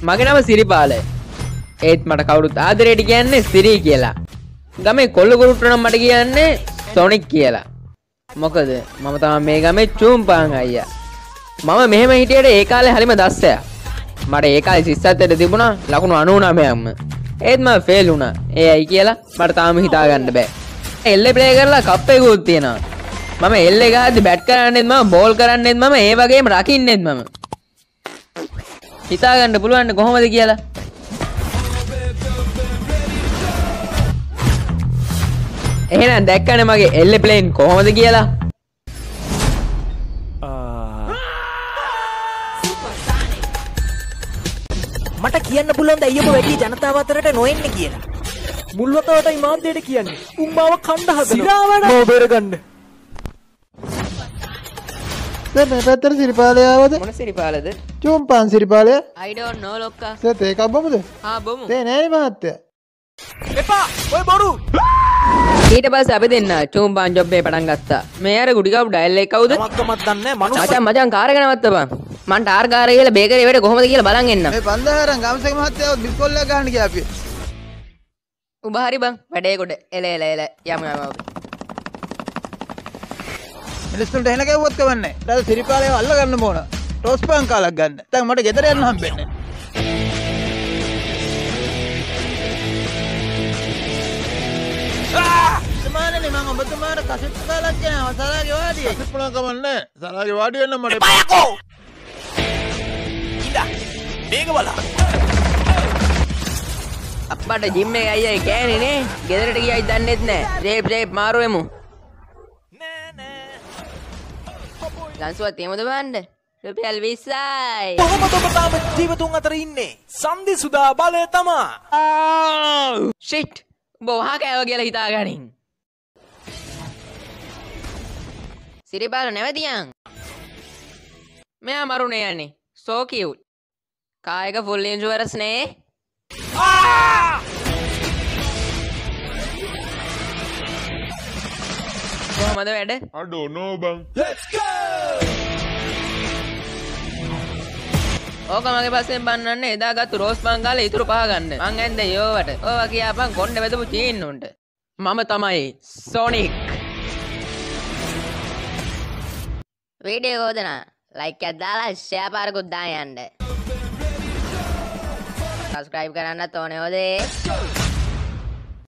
මගේ නම සිරිපාල. ඒත් මට කවුරුත් ආදරේට කියන්නේ සිරි කියලා. ගමේ කොල්ල කුරුට්ට නම් මට කියන්නේ සොනික් කියලා. මොකද මම තමයි මේ ගමේ චූම්පාන් අයියා. මම මෙහෙම හිටියට ඒ කාලේ හරිම දස්සයා. මට ඒ කාලේ සිස්සත්තට තිබුණා ලකුණු 99ක්ම. ඒත් මම ෆේල් වුණා. ඒ ඇයි කියලා මට තාම හිතා ගන්න බෑ. එල්ලේ ප්ලේ කරලා කප් එකකුත් තියෙනවා. මම එල්ලේ ගහද්දි බැට් කරන්නෙත් මම බෝල් කරන්නෙත් මම ඒ වගේම රකින්නෙත් මම. හිතා ගන්න පුළුවන් කොහොමද කියලා. එහෙනම් දැක්කනේ මගේ එල්ලේ ප්ලේන් කොහොමද කියලා. මට කියන්න පුළුවන් ද අයියෝ වැඩි ජනතාව අතරට නොඑන්නේ කියලා. මුල්වතවටයි මාධ්‍යයට කියන්නේ. උම්මාව කණ්ඩ හදනවා. මොව බේරගන්න. දැන් මේ පැත්තට සිරිපාලේ ආවද? මොන සිරිපාලද? චූම්පාන් සිරිපාලේ. I don't know ලොක්කා. සත් ඒකක් බොමුද? හා බොමු. තේ නෑනේ මහත්තයා. එපා. ඔය බොරු. ඊට පස්සේ අපි දෙන්න චූම්පාන් ජොබ් එක පටන් ගත්තා. මේ අර ගුඩි කවු ඩයල් එක කවුද? මක්කමත් දන්නේ නැහැ. මචං කාර් එක නවත්තපන්. මං ටාර් කාර් එක ගිහලා බේකරි වැඩ කොහොමද කියලා බලන් එන්න. මේ 5000 ගම්සක මහත්තයාව බිස්කොල්ලක් ගන්න ගියා අපි. උඹ හරි බං වැඩේ කොට එල යමු. මිනිස්සුන්ට එහෙන ගැව්වොත් කවන්නේ. ඊට සිරිපාලේව අල්ල ගන්න ඕන. ටෝස් පාන් කාලක් ගන්න. දැන් මට ගෙදර යන්න හම්බෙන්නේ. සමානනේ මම ඔබතුමාට කසෙට් කාලක් ගෙනාවා සලාගේ වාඩියේ. කසෙට් පුණා කමන්නේ. සලාගේ වාඩිය වෙන්න මට එපායකෝ. ඉඳා. මේක බලන්න. අප්පට ජිම් එකේ අයියා කෑනේ නේ. ගෙදරට ගියයි දන්නෙත් නෑ. රේප් මාරු වෙමු. ලන්සුවත් එමුද බලන්න. රුපියල් 20යි. කොහොමද ඔබ තාම ජීවතුන් අතර ඉන්නේ? සන්දි සුදා බලය තමා. ෂිට්. උඹ වහා කෑව කියලා හිතා ගනින්. සිරිපාල නැවතියන්. මෙයා මරුනේ යන්නේ. So cute. කායක full insurance නේ. කොහමද වැඩ? I don't know bang. Let's go. ඕක මගේ පස්සෙන් බන්නන්න එදා ගත්තු රෝස් පන් කාලේ ඉතුරු පහ ගන්න. මං ඇන්දේ යෝවට. ඕවා කියාපන් කොණ්ඩේ වැදපු චීන්නුන්ට. මම තමයි සොනික්. වීඩියෝ ගොඩන ලයික් එකක් දාලා ෂෙයා පාරකුත් දාන්න යන්න. සබ්ස්ක්‍රයිබ් කරන්නත් ඕනේ හොදේ.